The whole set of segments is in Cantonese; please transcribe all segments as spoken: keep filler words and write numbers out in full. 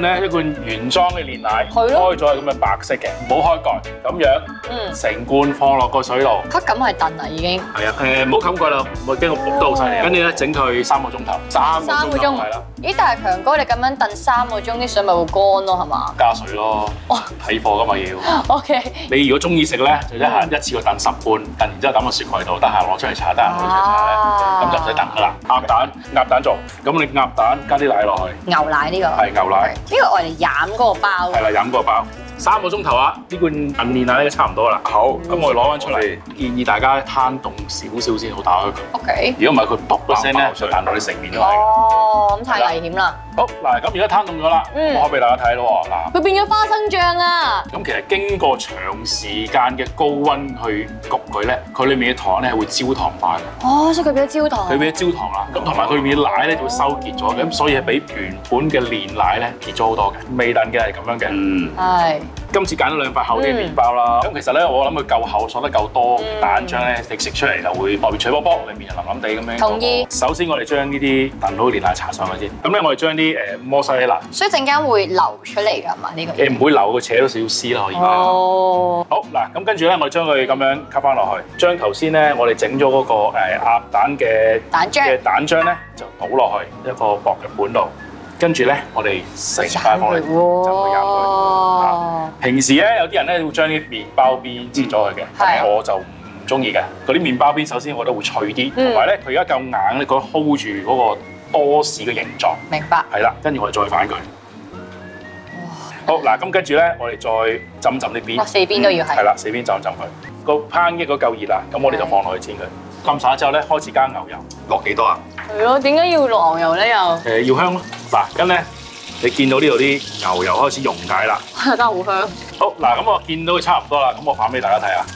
咧一罐原裝嘅煉奶，開咗係咁嘅白色嘅，冇開蓋，咁樣，嗯，成罐放落個水度。 嚇咁係燉啦已經。 係啊，誒冇冚蓋啦，我驚我焗得好犀利。跟住咧整佢三個鐘頭，三個鐘頭係啦。咦？但係強哥你咁樣燉三個鐘，啲水咪會乾咯係嘛？加水咯，睇貨㗎嘛要。OK。你如果中意食咧，就一下一次過燉十罐，燉完之後抌個雪櫃度，得閒攞出嚟搽，得閒攞出嚟搽咧，咁就唔使燉㗎啦。鴨蛋鴨蛋做，咁你鴨蛋加啲奶落去。牛奶呢個？係牛奶。呢個我嚟飲嗰個包。係啦，飲嗰個包。三個鐘頭啊！呢罐燉煉奶咧差唔多啦。好，咁我哋攞翻出嚟，建議大家攤凍少少先好打開佢。OK。如果唔係佢卜個聲咧，就彈到你成面都係。哦，咁太危險啦。好嗱，咁而家攤凍咗啦，我開俾大家睇咯喎。嗱，佢變咗花生醬啊！咁其實經過長時間嘅高溫去焗佢咧，佢裏面嘅糖咧係會焦糖化嘅。哦，所以佢變咗焦糖。佢變咗焦糖啦，咁同埋佢裏面嘅奶咧就會收結咗，咁所以係比原本嘅煉奶咧結咗好多嘅。味燉嘅係咁樣嘅。嗯。係。今次揀咗兩塊厚啲嘅麵包啦，咁、嗯、其實咧我諗佢夠厚，鎖得夠多，嗯、蛋漿咧你食出嚟就會外面脆卜卜，裏面又腍腍地咁樣。同意。首先我哋將呢啲燉好嘅煉奶搽上去先，咁咧我哋將啲誒摩西拿，所以陣間會流出嚟㗎嘛呢個？誒唔會流，佢扯到少少絲啦可以。哦。好嗱，咁跟住咧我哋將佢咁樣吸翻落去，將頭先咧我哋整咗嗰個誒鴨蛋嘅蛋漿嘅蛋漿咧就倒落去一個薄嘅盤度。跟住咧，我哋成塊放嚟就會入去。平時咧，有啲人咧會將啲麵包邊切咗佢嘅，咁我就唔中意嘅。嗰啲麵包邊首先我覺得會脆啲，同埋咧佢而家夠硬咧，佢 hold 住嗰個多士嘅形狀。明白。係啦，跟住我哋再反佢。好嗱，咁跟住咧，我哋再浸浸啲邊。四邊都要係。係啦，四邊浸浸佢。個烹一個夠熱啦，咁我哋就放落去煎佢。浸晒之後咧，開始加牛油，落幾多啊？係咯，點解要落牛油咧？又誒要香咯。嗱，跟咧，你見到呢度啲牛油開始溶解啦，真係好香。好嗱，咁我見到佢差唔多啦，咁我反俾大家睇下。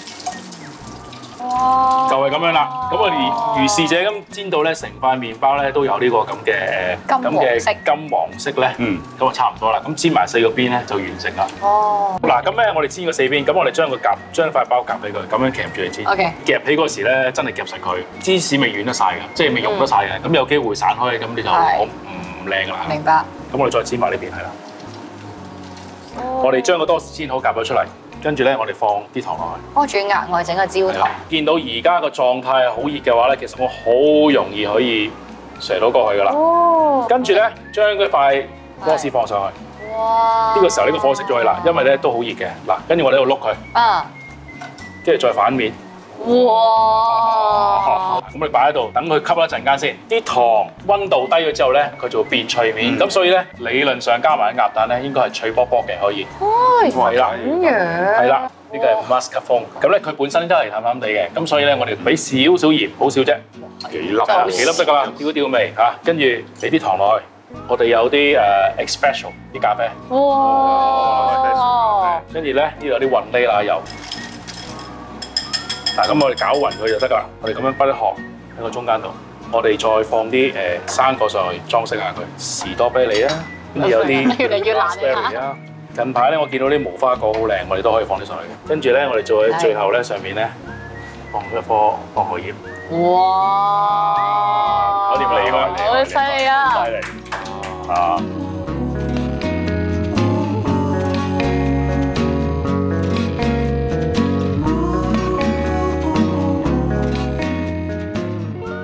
哇！就係咁樣啦。咁我哋如是者咁煎到咧，成塊麵包咧都有呢個咁嘅咁嘅金黃色咧。嗯，咁啊差唔多啦。咁煎埋四個邊咧就完成啦。哦。嗱，咁咧我哋煎個四邊，咁我哋將個夾將塊包夾俾佢，咁樣夾住嚟煎。O K。夾起嗰時咧，真係夾實佢，芝士未軟得晒嘅，即係未溶得晒嘅。咁有機會散開，咁你就我唔靚㗎啦。明白。咁我哋再煎埋呢邊係啦。我哋將個多士煎好夾咗出嚟。跟住咧，我哋放啲糖落去。我仲要額外整個焦糖。見到而家個狀態係好熱嘅話咧，其實我好容易可以射到過去噶啦。哦。跟住咧，將嗰塊多士放上去。哇！呢個時候呢個火熄咗佢啦，因為咧都好熱嘅。嗱，跟住我哋喺度碌佢。啊。跟住再反面。哇！咁你擺喺度，等佢吸一陣間先。啲糖温度低咗之後咧，佢就會變脆面。咁所以咧，理論上加埋啲鴨蛋咧，應該係脆卜卜嘅可以。係啦，咁樣。係啦，呢個係 mascarpone。咁咧，佢本身都係淡淡地嘅，咁所以咧，我哋俾少少鹽，好少啫。幾粒啊？幾粒得㗎啦，調一調味嚇，跟住俾啲糖落去。我哋有啲誒 espresso 啲咖啡。哇！跟住咧，呢度有啲雲呢拿油。嗱，咁我哋攪勻佢就得㗎啦。我哋咁樣擺啲殼喺個中間度，我哋再放啲誒生果上去裝飾下佢，士多啤梨啊，跟住有啲越嚟越難啊。近排咧，我見到啲無花果好靚，我哋都可以放啲上去嘅。跟住咧，我哋再喺最後咧上面咧放一顆薄荷葉。哇！搞掂你㗎，好犀利啊！犀利啊！